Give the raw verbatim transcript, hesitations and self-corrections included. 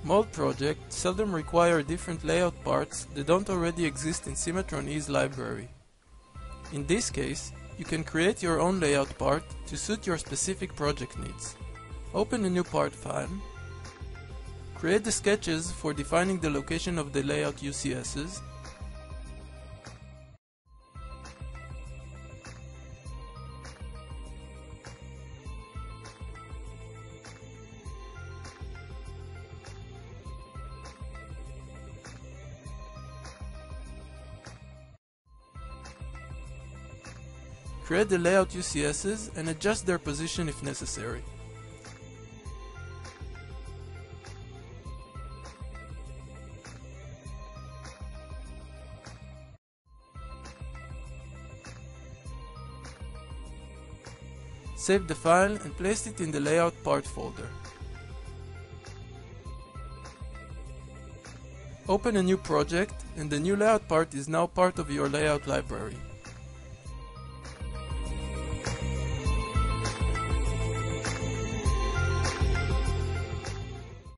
Mold projects seldom require different layout parts that don't already exist in CimatronE's library. In this case, you can create your own layout part to suit your specific project needs. Open a new part file. Create the sketches for defining the location of the layout U C Ss. Create the layout U C Ss and adjust their position if necessary. Save the file and place it in the layout part folder. Open a new project and the new layout part is now part of your layout library.